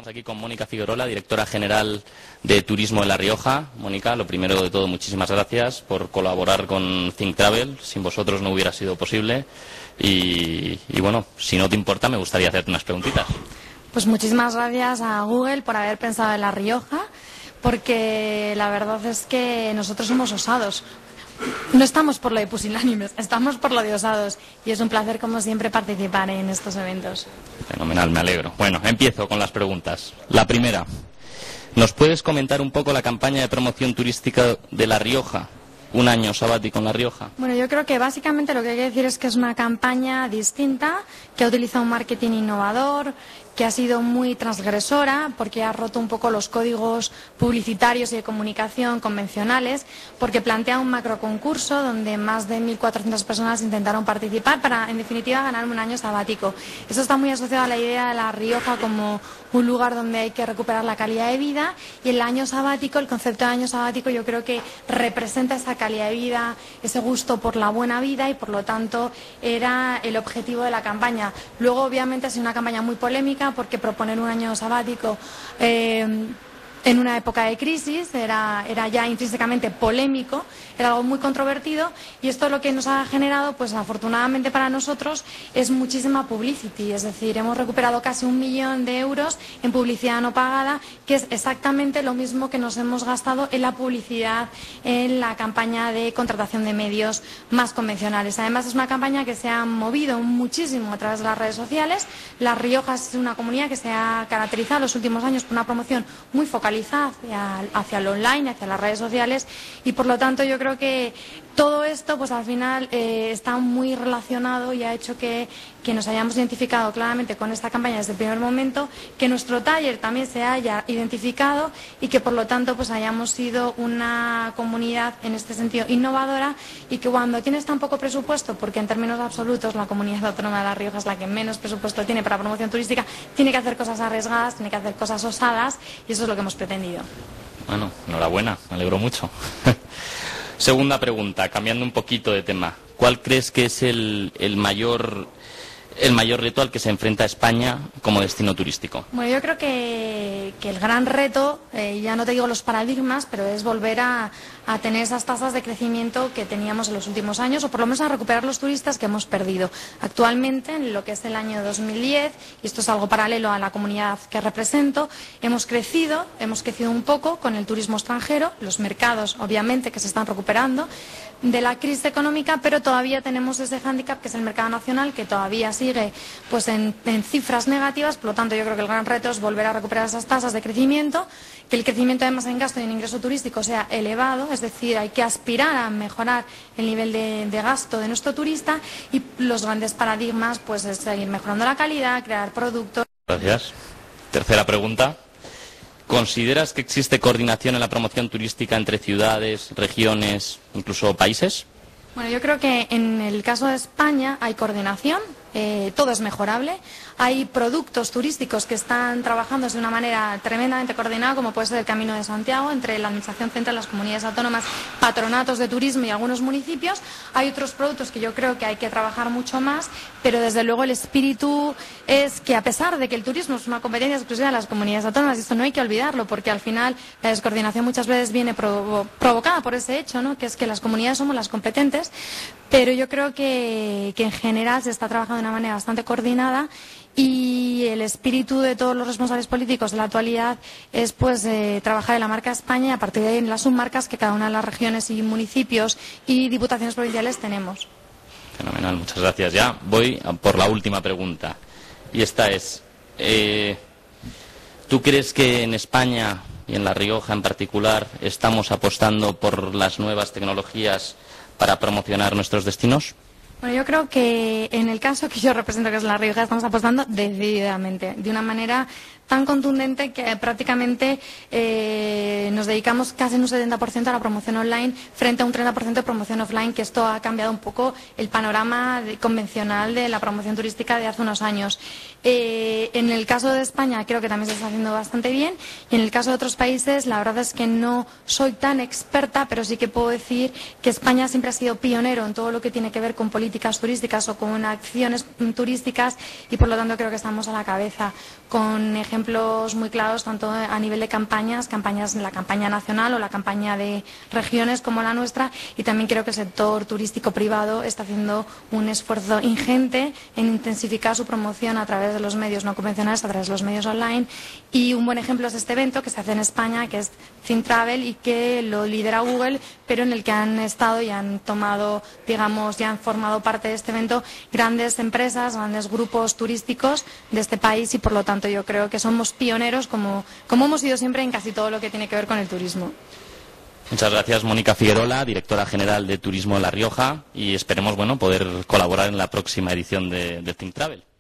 Estamos aquí con Mónica Figuerola, directora general de Turismo de La Rioja. Mónica, lo primero de todo, muchísimas gracias por colaborar con Think Travel. Sin vosotros no hubiera sido posible. Y bueno, si no te importa, me gustaría hacerte unas preguntitas. Pues muchísimas gracias a Google por haber pensado en La Rioja, porque la verdad es que nosotros somos osados. No estamos por lo de pusilánimes, estamos por lo de osados. Y es un placer, como siempre, participar en estos eventos. Fenomenal, me alegro. Bueno, empiezo con las preguntas. La primera, ¿nos puedes comentar un poco la campaña de promoción turística de La Rioja? Un año sabático en La Rioja. Bueno, yo creo que básicamente lo que hay que decir es que es una campaña distinta, que ha utilizado un marketing innovador, que ha sido muy transgresora, porque ha roto un poco los códigos publicitarios y de comunicación convencionales, porque plantea un macroconcurso donde más de 1.400 personas intentaron participar para, en definitiva, ganar un año sabático. Eso está muy asociado a la idea de La Rioja como un lugar donde hay que recuperar la calidad de vida, y el año sabático, el concepto de año sabático, yo creo que representa esa calidad de vida, ese gusto por la buena vida, y por lo tanto era el objetivo de la campaña. Luego, obviamente, ha sido una campaña muy polémica, porque proponer un año sabático en una época de crisis era ya intrínsecamente polémico, era algo muy controvertido, y esto lo que nos ha generado, pues afortunadamente para nosotros, es muchísima publicity. Es decir, hemos recuperado casi 1 millón de euros en publicidad no pagada, que es exactamente lo mismo que nos hemos gastado en la publicidad, en la campaña de contratación de medios más convencionales. Además, es una campaña que se ha movido muchísimo a través de las redes sociales. La Rioja es una comunidad que se ha caracterizado en los últimos años por una promoción muy focalizada hacia lo online, hacia las redes sociales, y por lo tanto yo creo que todo esto, pues al final está muy relacionado y ha hecho que nos hayamos identificado claramente con esta campaña desde el primer momento, que nuestro taller también se haya identificado, y que por lo tanto pues hayamos sido una comunidad en este sentido innovadora, y que cuando tienes tan poco presupuesto, porque en términos absolutos la comunidad autónoma de La Rioja es la que menos presupuesto tiene para promoción turística, tiene que hacer cosas arriesgadas, tiene que hacer cosas osadas, y eso es lo que hemos pretendido. Bueno, enhorabuena, me alegro mucho. Segunda pregunta, cambiando un poquito de tema. ¿Cuál crees que es el mayor reto al que se enfrenta España como destino turístico? Bueno, yo creo que el gran reto, ya no te digo los paradigmas, pero es volver a tener esas tasas de crecimiento que teníamos en los últimos años, o por lo menos a recuperar los turistas que hemos perdido. Actualmente, en lo que es el año 2010, y esto es algo paralelo a la comunidad que represento, hemos crecido un poco con el turismo extranjero, los mercados, obviamente, que se están recuperando de la crisis económica, pero todavía tenemos ese hándicap que es el mercado nacional, que todavía sigue pues en cifras negativas. Por lo tanto, yo creo que el gran reto es volver a recuperar esas tasas de crecimiento, que el crecimiento además en gasto y en ingreso turístico sea elevado, es decir, hay que aspirar a mejorar el nivel de gasto de nuestro turista, y los grandes paradigmas pues es seguir mejorando la calidad, crear productos. Gracias. Tercera pregunta. ¿Consideras que existe coordinación en la promoción turística entre ciudades, regiones, incluso países? Bueno, yo creo que en el caso de España hay coordinación, todo es mejorable. Hay productos turísticos que están trabajando de una manera tremendamente coordinada, como puede ser el Camino de Santiago, entre la Administración Central, las comunidades autónomas, patronatos de turismo y algunos municipios. Hay otros productos que yo creo que hay que trabajar mucho más, pero desde luego el espíritu es que, a pesar de que el turismo es una competencia exclusiva de las comunidades autónomas, y esto no hay que olvidarlo, porque al final la descoordinación muchas veces viene provocada por ese hecho, ¿no?, que es que las comunidades somos las competentes, pero yo creo que en general se está trabajando de una manera bastante coordinada, y el espíritu de todos los responsables políticos de la actualidad es pues trabajar en la marca España, y a partir de ahí en las submarcas que cada una de las regiones y municipios y diputaciones provinciales tenemos. Fenomenal, muchas gracias. Ya voy por la última pregunta, y esta es, ¿tú crees que en España y en La Rioja en particular estamos apostando por las nuevas tecnologías para promocionar nuestros destinos? Bueno, yo creo que en el caso que yo represento, que es La Rioja, estamos apostando decididamente, de una manera tan contundente que prácticamente nos dedicamos casi en un 70% a la promoción online frente a un 30% de promoción offline, que esto ha cambiado un poco el panorama convencional de la promoción turística de hace unos años. En el caso de España creo que también se está haciendo bastante bien, y en el caso de otros países la verdad es que no soy tan experta, pero sí que puedo decir que España siempre ha sido pionero en todo lo que tiene que ver con políticas turísticas o con acciones turísticas, y por lo tanto creo que estamos a la cabeza con ejemplos muy claros tanto a nivel de campañas, la campaña nacional o la campaña de regiones como la nuestra, y también creo que el sector turístico privado está haciendo un esfuerzo ingente en intensificar su promoción a través de los medios no convencionales, a través de los medios online, y un buen ejemplo es este evento que se hace en España, que es Think Travel, y que lo lidera Google, pero en el que han estado y han tomado, digamos, ya han formado parte de este evento grandes empresas, grandes grupos turísticos de este país, y por lo tanto yo creo que somos pioneros como hemos sido siempre en casi todo lo que tiene que ver con el turismo. Muchas gracias, Mónica Figuerola, directora general de Turismo de La Rioja, y esperemos poder colaborar en la próxima edición de Think Travel.